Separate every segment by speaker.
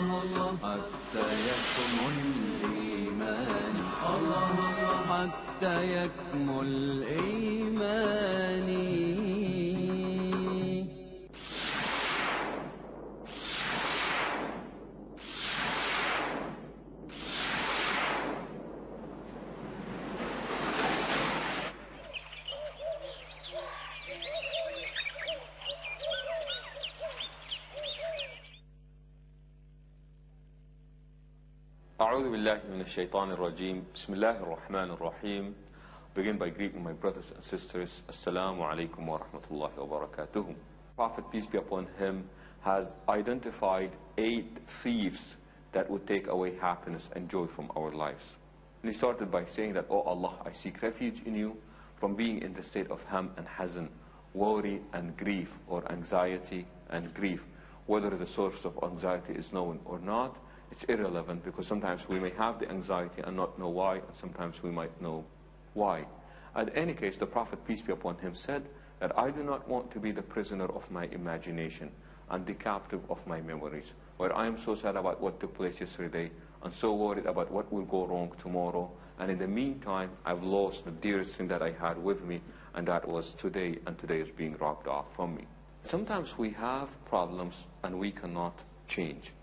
Speaker 1: حتى يكمل الإيمان حتى يكمل الإيمان.
Speaker 2: أعوذ بالله من الشيطان الرجيم. بسم الله الرحمن الرحيم. Begin by greeting my brothers and sisters. Assalamu alaikum wa rahmatullahi wa barakatuh. Prophet, peace be upon him, has identified 8 thieves that would take away happiness and joy from our lives. And he started by saying that, "Oh Allah, I seek refuge in you from being in the state of ham and hazan, worry and grief, or anxiety and grief." Whether the source of anxiety is known or not, it's irrelevant, because sometimes we may have the anxiety and not know why, and sometimes we might know why. In any case, the Prophet, peace be upon him, said that I do not want to be the prisoner of my imagination and the captive of my memories, where I am so sad about what took place yesterday and so worried about what will go wrong tomorrow, and in the meantime I've lost the dearest thing that I had with me, and that was today, and today is being robbed off from me. Sometimes we have problems and we cannot change.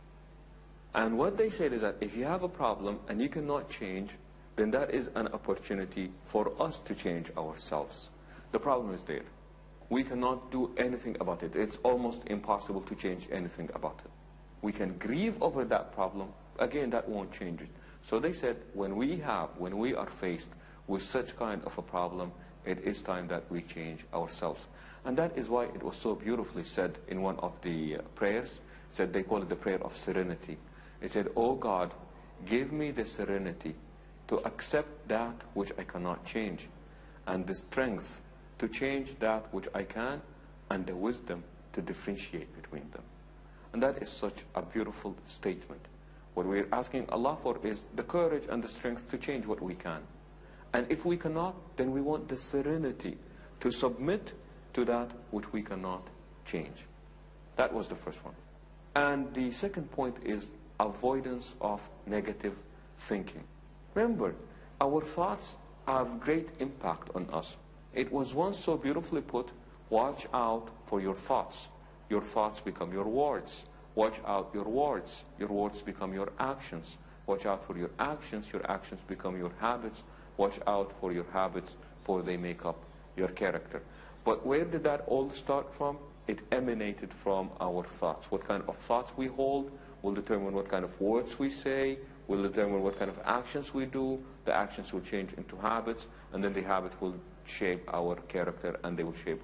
Speaker 2: And what they said is that if you have a problem and you cannot change, then that is an opportunity for us to change ourselves. The problem is there. We cannot do anything about it. It's almost impossible to change anything about it. We can grieve over that problem. Again, that won't change it. So they said when we are faced with such kind of a problem, it is time that we change ourselves. And that is why it was so beautifully said in one of the prayers. Said they call it the prayer of serenity. It said, "Oh God, give me the serenity to accept that which I cannot change, and the strength to change that which I can, and the wisdom to differentiate between them." And that is such a beautiful statement. What we're asking Allah for is the courage and the strength to change what we can. And if we cannot, then we want the serenity to submit to that which we cannot change. That was the first one. And the second point is avoidance of negative thinking. Remember, our thoughts have great impact on us. It was once so beautifully put, watch out for your thoughts. Your thoughts become your words. Watch out your words. Your words become your actions. Watch out for your actions become your habits. Watch out for your habits, for they make up your character. But where did that all start from? It emanated from our thoughts. What kind of thoughts we hold will determine what kind of words we say, will determine what kind of actions we do. The actions will change into habits, and then the habit will shape our character, and they will shape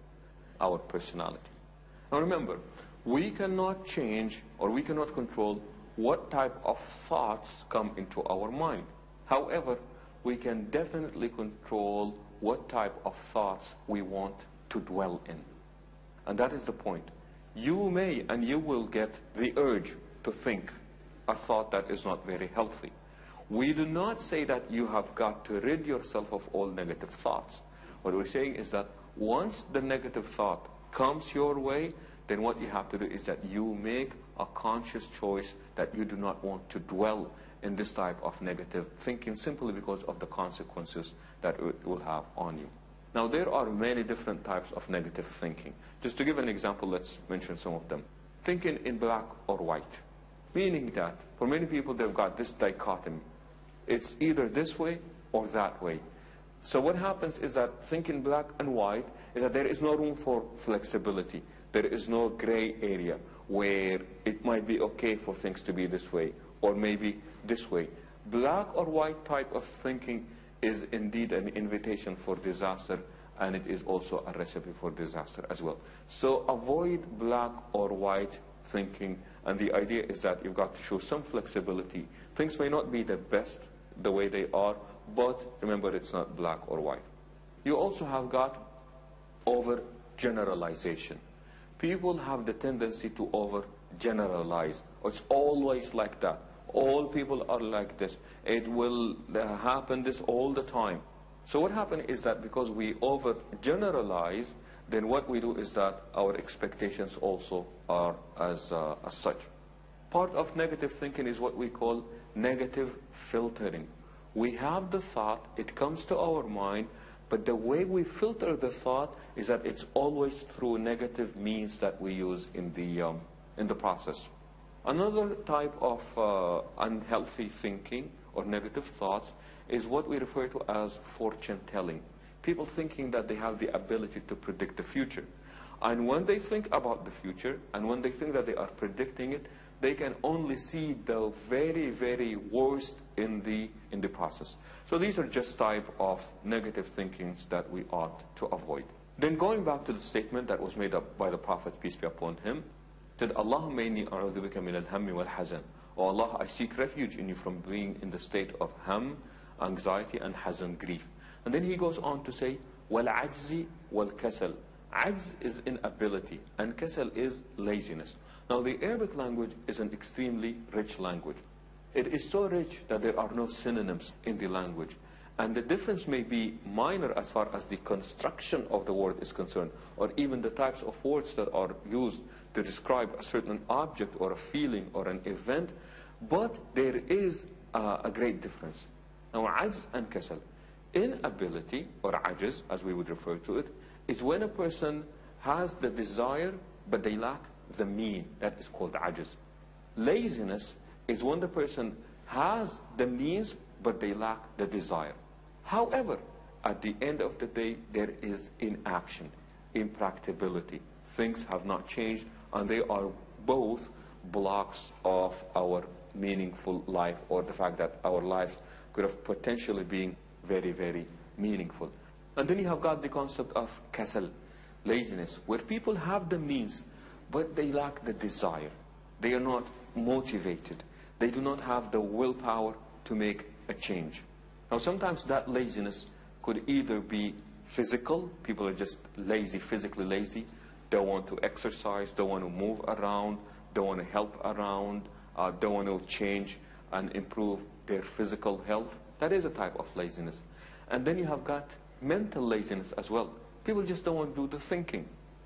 Speaker 2: our personality. Now remember, we cannot change or we cannot control what type of thoughts come into our mind. However, we can definitely control what type of thoughts we want to dwell in. And that is the point. You may and you will get the urge to think a thought that is not very healthy. We do not say that you have got to rid yourself of all negative thoughts. What we're saying is that once the negative thought comes your way, then what you have to do is that you make a conscious choice that you do not want to dwell in this type of negative thinking, simply because of the consequences that it will have on you. Now, there are many different types of negative thinking. Just to give an example, let's mention some of them. Thinking in black or white. Meaning that, for many people, they've got this dichotomy. It's either this way or that way. So what happens is that thinking black and white is that there is no room for flexibility. There is no gray area where it might be okay for things to be this way, or maybe this way. Black or white type of thinking is indeed an invitation for disaster, and it is also a recipe for disaster as well. So avoid black or white thinking, and the idea is that you've got to show some flexibility. Things may not be the best the way they are, but remember, it's not black or white. You also have got overgeneralization. People have the tendency to overgeneralize. It's always like that. All people are like this. It will happen this all the time. So what happens is that because we overgeneralize, then what we do is that our expectations also are as such. Part of negative thinking is what we call negative filtering. We have the thought, it comes to our mind, but the way we filter the thought is that it's always through negative means that we use in the process. Another type of unhealthy thinking or negative thoughts is what we refer to as fortune telling. People thinking that they have the ability to predict the future. And when they think about the future, and when they think that they are predicting it, they can only see the very, very worst in the process. So these are just type of negative thinkings that we ought to avoid. Then going back to the statement that was made up by the Prophet, peace be upon him, said, Allahumma inni a'udhu bika min al-hammi wal-hazan. Oh Allah, I seek refuge in you from being in the state of ham, anxiety, and hazan, grief. And then he goes on to say, wal-ajzi wal-kasal. Ajz is inability, and kasal is laziness. Now the Arabic language is an extremely rich language. It is so rich that there are no synonyms in the language. And the difference may be minor as far as the construction of the word is concerned, or even the types of words that are used to describe a certain object or a feeling or an event, but there is a great difference. Now ajz and kasal. Inability, or ajiz as we would refer to it, is when a person has the desire but they lack the mean. That is called ajiz. Laziness is when the person has the means but they lack the desire. However, at the end of the day, there is inaction, impracticability. Things have not changed, and they are both blocks of our meaningful life, or the fact that our life could have potentially been very, very meaningful. And then you have got the concept of kasal, laziness, where people have the means, but they lack the desire. They are not motivated. They do not have the willpower to make a change. Now sometimes that laziness could either be physical, people are just lazy, physically lazy, don't want to exercise, don't want to move around, don't want to help around, don't want to change and improve their physical health. That is a type of laziness. And then you have got mental laziness as well. People just don't want to do the thinking.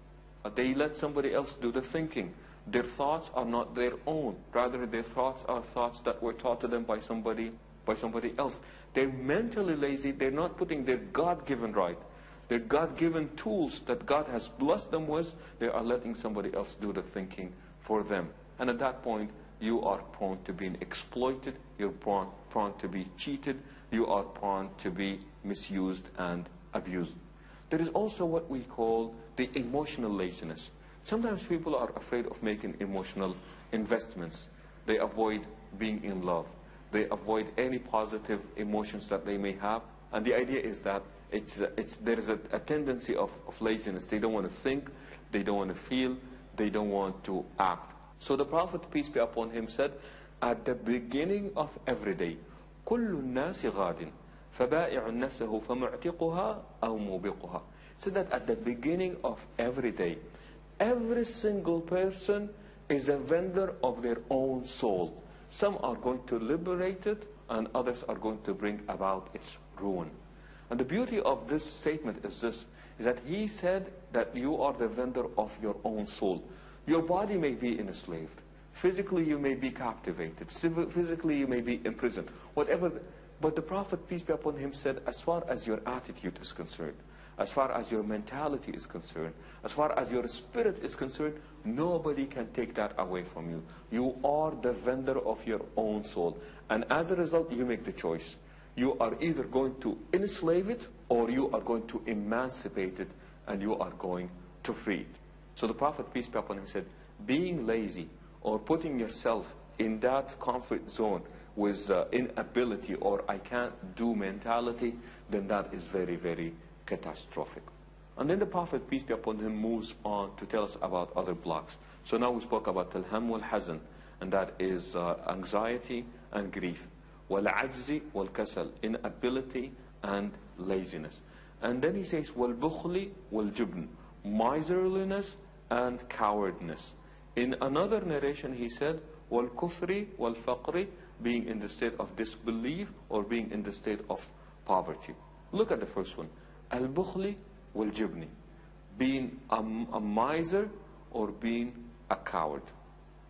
Speaker 2: They let somebody else do the thinking. Their thoughts are not their own. Rather, their thoughts are thoughts that were taught to them by somebody else. They're mentally lazy. They're not putting their God-given right, their God-given tools that God has blessed them with, they are letting somebody else do the thinking for them. And at that point, you are prone to being exploited. You're prone to be cheated. You are prone to be misused and abused. There is also what we call the emotional laziness. Sometimes people are afraid of making emotional investments. They avoid being in love. They avoid any positive emotions that they may have. And the idea is that there is a tendency of laziness. They don't want to think. They don't want to feel. They don't want to act. So the Prophet, peace be upon him, said, at the beginning of every day, كل الناس غاد فبائع نفسه فمعتقها أو موبقها. So that at the beginning of every day, every single person is a vendor of their own soul. Some are going to liberate it, and others are going to bring about its ruin. And the beauty of this statement is this, is that he said that you are the vendor of your own soul. Your body may be enslaved. Physically you may be captivated. Physically you may be imprisoned. Whatever. But the Prophet, peace be upon him, said, as far as your attitude is concerned, as far as your mentality is concerned, as far as your spirit is concerned, nobody can take that away from you. You are the vendor of your own soul. And as a result, you make the choice. You are either going to enslave it, or you are going to emancipate it, and you are going to free it. So the Prophet, peace be upon him, said, being lazy or putting yourself in that comfort zone with inability or I can't do mentality, then that is very, very catastrophic. And then the Prophet, peace be upon him, moves on to tell us about other blocks. So now we spoke about al-ham wal-hazan, and that is anxiety and grief. Wal-ajzi wal-kasal, inability and laziness. And then he says, wal-bukhli wal-jubn, miserliness and cowardness. In another narration he said, wal-kufri wal-faqri, being in the state of disbelief or being in the state of poverty. Look at the first one. Al-bukhli wal-jubni, being a miser or being a coward.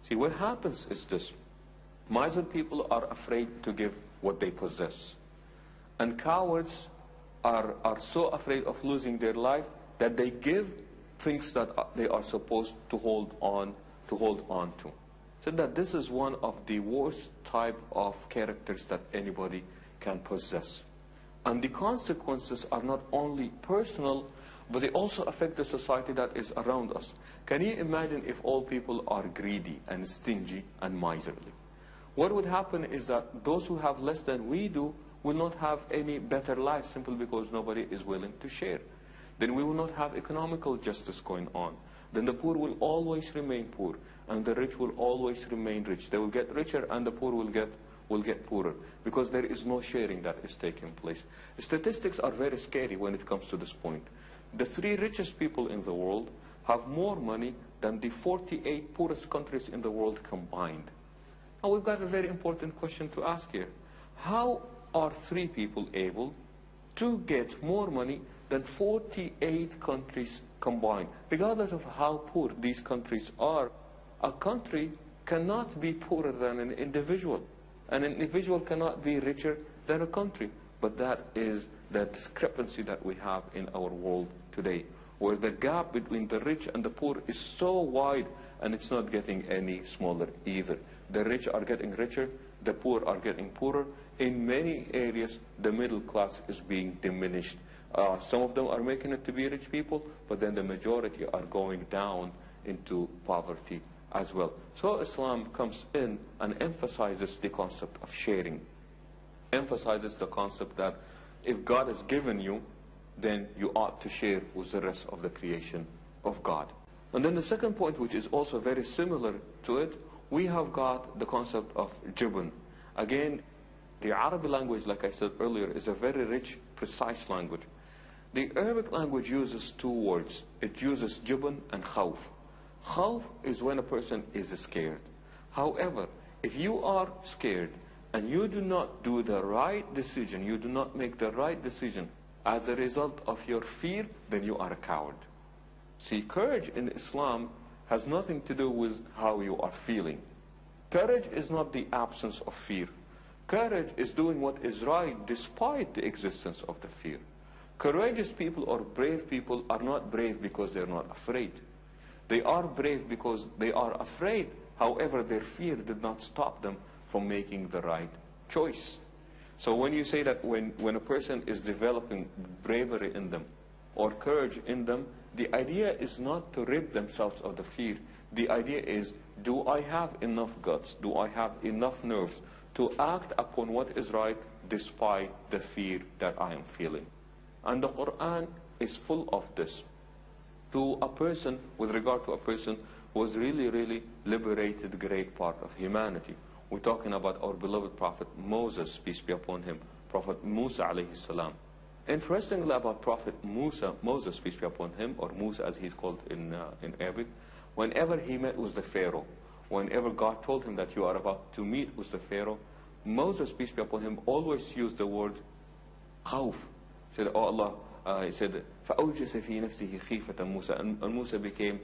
Speaker 2: See, what happens is this. Miser people are afraid to give what they possess. And cowards are so afraid of losing their life that they give things that they are supposed to hold on to. So that this is one of the worst type of characters that anybody can possess. And the consequences are not only personal, but they also affect the society that is around us. Can you imagine if all people are greedy and stingy and miserly? What would happen is that those who have less than we do will not have any better life simply because nobody is willing to share. Then we will not have economical justice going on. Then the poor will always remain poor, and the rich will always remain rich. They will get richer, and the poor will get poorer, because there is no sharing that is taking place. Statistics are very scary when it comes to this point. The 3 richest people in the world have more money than the 48 poorest countries in the world combined. Now we've got a very important question to ask here. How are 3 people able to get more money than 48 countries combined? Regardless of how poor these countries are, a country cannot be poorer than an individual. An individual cannot be richer than a country. But that is the discrepancy that we have in our world today, where the gap between the rich and the poor is so wide, and it's not getting any smaller either. The rich are getting richer, the poor are getting poorer. In many areas, the middle class is being diminished. Some of them are making it to be rich people, but then the majority are going down into poverty as well. So Islam comes in and emphasizes the concept of sharing. Emphasizes the concept that if God has given you, then you ought to share with the rest of the creation of God. And then the second point, which is also very similar to it, we have got the concept of jubn. Again, the Arabic language, like I said earlier, is a very rich, precise language. The Arabic language uses 2 words. It uses jubn and khawf. Khawf is when a person is scared. However, if you are scared and you do not do the right decision, you do not make the right decision as a result of your fear, then you are a coward. See, courage in Islam has nothing to do with how you are feeling. Courage is not the absence of fear. Courage is doing what is right despite the existence of the fear. Courageous people or brave people are not brave because they're not afraid. They are brave because they are afraid. However, their fear did not stop them from making the right choice. So when you say that when a person is developing bravery in them or courage in them, the idea is not to rid themselves of the fear. The idea is, do I have enough guts? Do I have enough nerves to act upon what is right despite the fear that I am feeling? And the Quran is full of this. To a person, with regard to a person who was really liberated the great part of humanity. We're talking about our beloved Prophet Moses, peace be upon him, Prophet Musa alayhi salam. Interestingly about Prophet Moses, peace be upon him, or Musa as he's called in Arabic, whenever he met with the Pharaoh, whenever God told him that you are about to meet with the Pharaoh, Moses, peace be upon him, always used the word khawf. He said, oh Allah, he said, فَأَوْجَسَ فِي نَفْسِهِ خِيفَةً Musa, and Musa became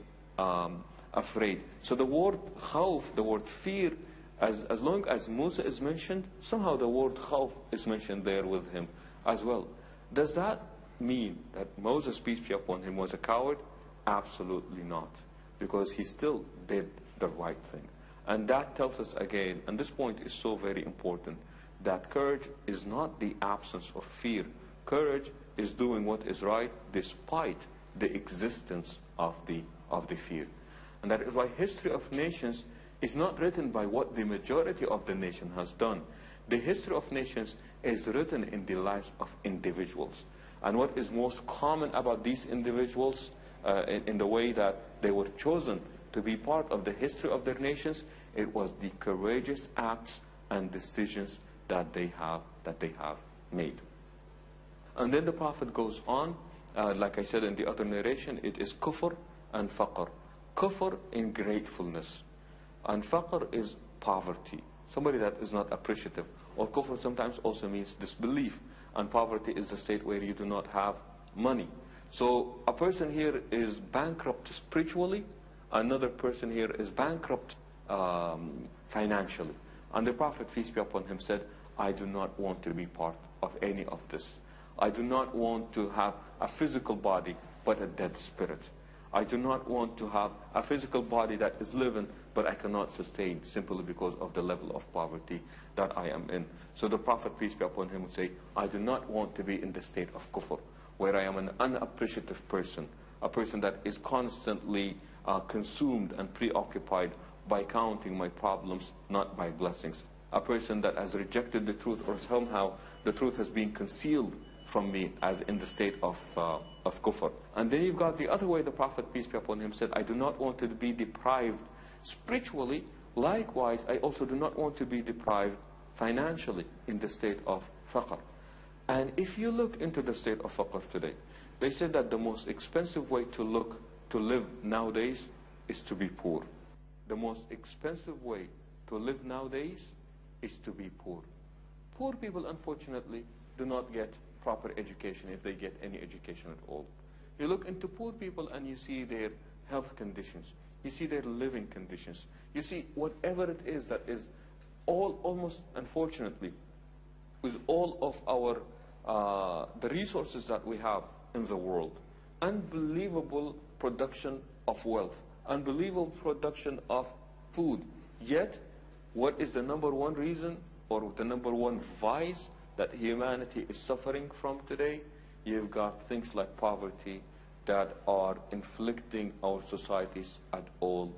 Speaker 2: afraid. So the word khawf, the word fear, as long as Musa is mentioned, somehow the word khawf is mentioned there with him as well. Does that mean that Moses, peace be upon him, was a coward? Absolutely not. Because he still did the right thing. And that tells us again, and this point is so very important, that courage is not the absence of fear. Courage is doing what is right despite the existence of the fear. And that is why history of nations is not written by what the majority of the nation has done. The history of nations is written in the lives of individuals. And what is most common about these individuals, in the way that they were chosen to be part of the history of their nations, it was the courageous acts and decisions that they have made. And then the Prophet goes on, like I said in the other narration, it is kufr and faqr. Kufr in gratefulness, and faqr is poverty, somebody that is not appreciative. Or kufr sometimes also means disbelief, and poverty is the state where you do not have money. So a person here is bankrupt spiritually, another person here is bankrupt financially. And the Prophet, peace be upon him, said, I do not want to be part of any of this. I do not want to have a physical body, but a dead spirit. I do not want to have a physical body that is living, but I cannot sustain simply because of the level of poverty that I am in. So the Prophet, peace be upon him, would say, I do not want to be in the state of kufr, where I am an unappreciative person, a person that is constantly consumed and preoccupied by counting my problems, not by blessings. A person that has rejected the truth, or somehow the truth has been concealed from me, as in the state of kufr. And then you've got the other way. The Prophet, peace be upon him, said, I do not want to be deprived spiritually. Likewise, I also do not want to be deprived financially in the state of faqr. And if you look into the state of faqr today, they said that the most expensive way to live nowadays is to be poor. The most expensive way to live nowadays is to be poor. Poor people, unfortunately, do not get proper education, if they get any education at all. You look into poor people and you see their health conditions. You see their living conditions. You see whatever it is that is almost, unfortunately, with all of our the resources that we have in the world. Unbelievable production of wealth. Unbelievable production of food. Yet, what is the number one reason, or the number one vice that humanity is suffering from today? You've got things like poverty that are inflicting our societies at all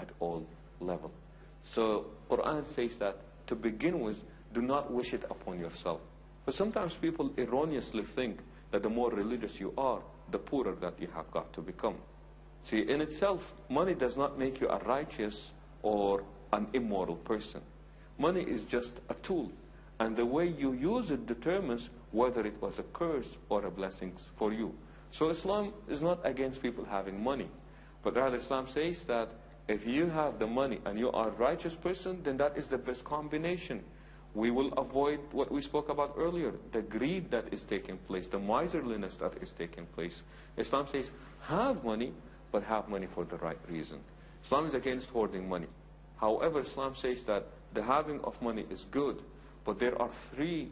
Speaker 2: level. So Quran says that to begin with, do not wish it upon yourself. But sometimes people erroneously think that the more religious you are, the poorer that you have got to become. See, in itself, money does not make you a righteous or an immoral person. Money is just a tool. And the way you use it determines whether it was a curse or a blessing for you. So Islam is not against people having money. But rather Islam says that if you have the money and you are a righteous person, then that is the best combination. We will avoid what we spoke about earlier, the greed that is taking place, the miserliness that is taking place. Islam says, have money, but have money for the right reason. Islam is against hoarding money. However, Islam says that the having of money is good, but there are three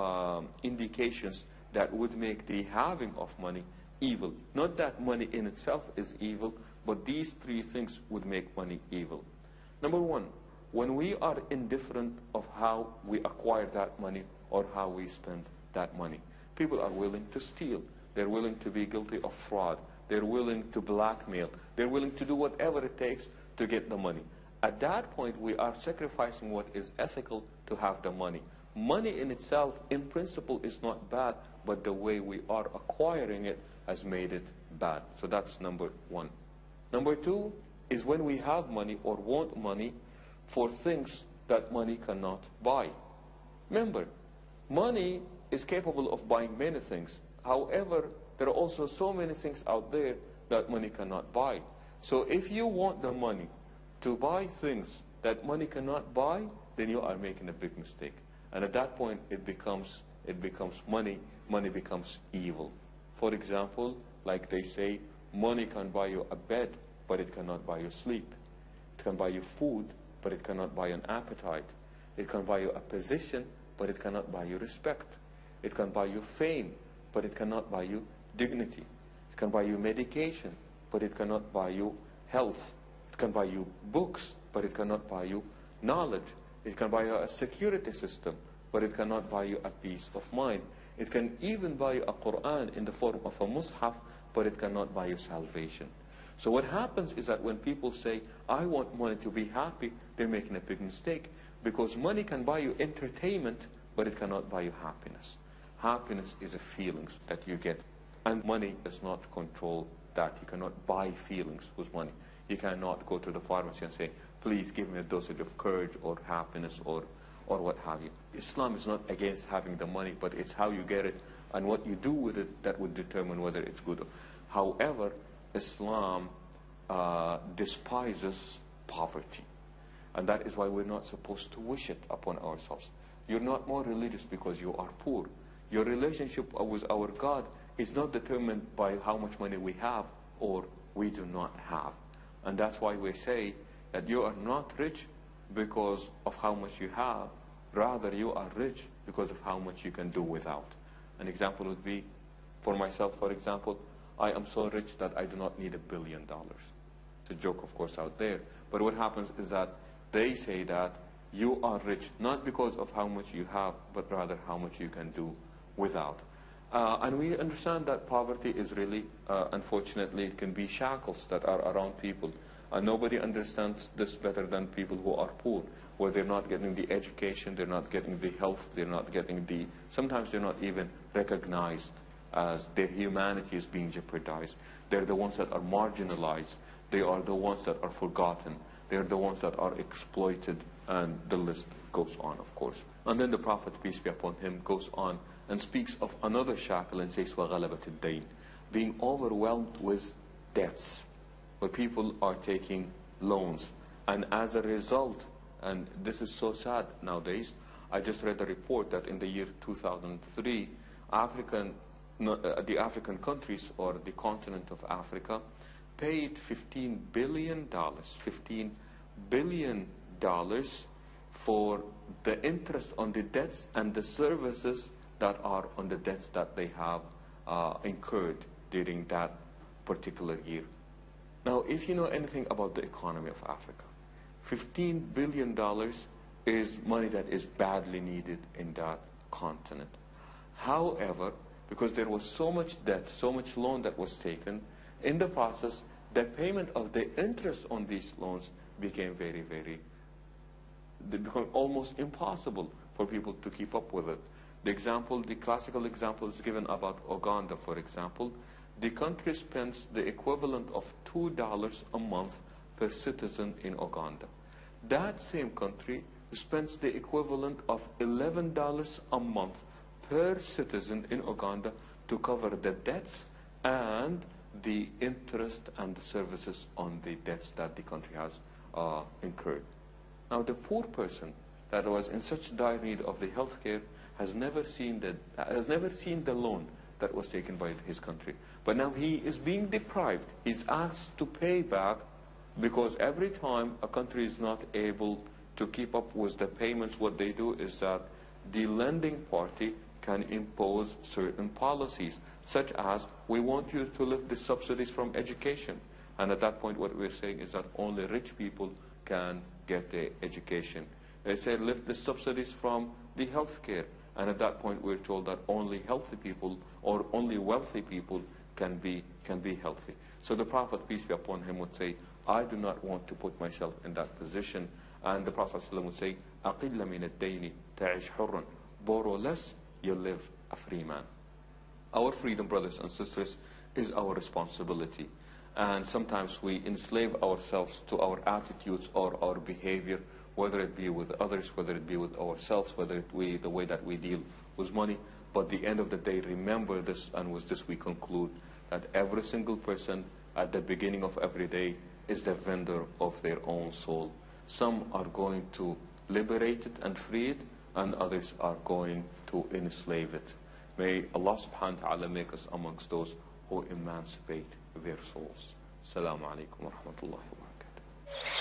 Speaker 2: indications that would make the having of money evil. Not that money in itself is evil, but these three things would make money evil. Number one, when we are indifferent of how we acquire that money or how we spend that money. People are willing to steal. They're willing to be guilty of fraud. They're willing to blackmail. They're willing to do whatever it takes to get the money. At that point, we are sacrificing what is ethical to have the money. Money in itself, in principle, is not bad, but the way we are acquiring it has made it bad. So that's number one. Number two is when we have money or want money for things that money cannot buy. Remember, money is capable of buying many things. However, there are also so many things out there that money cannot buy. So if you want the money to buy things that money cannot buy, then you are making a big mistake. And at that point, it becomes money becomes evil. For example, like they say, money can buy you a bed, but it cannot buy you sleep. It can buy you food, but it cannot buy an appetite. It can buy you a position, but it cannot buy you respect. It can buy you fame, but it cannot buy you dignity. It can buy you medication, but it cannot buy you health. It can buy you books, but it cannot buy you knowledge. It can buy you a security system, but it cannot buy you a peace of mind. It can even buy you a Quran in the form of a mushaf, but it cannot buy you salvation. So what happens is that when people say, I want money to be happy, they're making a big mistake. Because money can buy you entertainment, but it cannot buy you happiness. Happiness is a feelings that you get. And money does not control that. You cannot buy feelings with money. You cannot go to the pharmacy and say, please give me a dosage of courage or happiness or what have you. Islam is not against having the money, but it's how you get it and what you do with it that would determine whether it's good. However, Islam despises poverty. And that is why we're not supposed to wish it upon ourselves. You're not more religious because you are poor. Your relationship with our God is not determined by how much money we have or we do not have. And that's why we say that you are not rich because of how much you have, rather you are rich because of how much you can do without. An example would be, for myself, for example, I am so rich that I do not need $1 billion. It's a joke, of course, out there. But what happens is that they say that you are rich not because of how much you have, but rather how much you can do without. And we understand that poverty is really, unfortunately, it can be shackles that are around people. And nobody understands this better than people who are poor, where they're not getting the education, they're not getting the health, they're not getting the, sometimes they're not even recognized as their humanity is being jeopardized. They're the ones that are marginalized. They are the ones that are forgotten. They're the ones that are exploited, and the list goes on, of course. And then the Prophet, peace be upon him, goes on and speaks of another shackle and says, وَغَلَبَةِ الدَّيْنِ, being overwhelmed with debts, where people are taking loans. And as a result, and this is so sad nowadays, I just read a report that in the year 2003, the African countries, or the continent of Africa, paid $15 billion for the interest on the debts and the services that are on the debts that they have incurred during that particular year. Now, if you know anything about the economy of Africa, $15 billion is money that is badly needed in that continent. However, because there was so much debt, so much loan that was taken, in the process, the payment of the interest on these loans became they become almost impossible for people to keep up with it. The classical example is given about Uganda, for example. The country spends the equivalent of $2 a month per citizen in Uganda. That same country spends the equivalent of $11 a month per citizen in Uganda to cover the debts and the interest and the services on the debts that the country has incurred. Now, the poor person that was in such dire need of the health care has never seen the loan that was taken by his country. But now he is being deprived. He's asked to pay back, because every time a country is not able to keep up with the payments, what they do is that the lending party can impose certain policies, such as, we want you to lift the subsidies from education. And at that point, what we're saying is that only rich people can get the education. They say, lift the subsidies from the health care. And at that point, we're told that only healthy people or only wealthy people can be healthy. So the Prophet, peace be upon him, would say, I do not want to put myself in that position. And the Prophet ﷺ would say, أَقِلَّ مِنَ الدَّيْنِ تَعِشْ حُرًّا, borrow less, you live a free man. Our freedom, brothers and sisters, is our responsibility. And sometimes we enslave ourselves to our attitudes or our behavior, whether it be with others, whether it be with ourselves, whether it be the way that we deal with money. But at the end of the day, remember this, and with this we conclude, that every single person at the beginning of every day is the vendor of their own soul. Some are going to liberate it and free it, and others are going to enslave it. May Allah subhanahu wa ta'ala make us amongst those who emancipate their souls. Assalamu alaikum wa rahmatullahi wa barakatuh.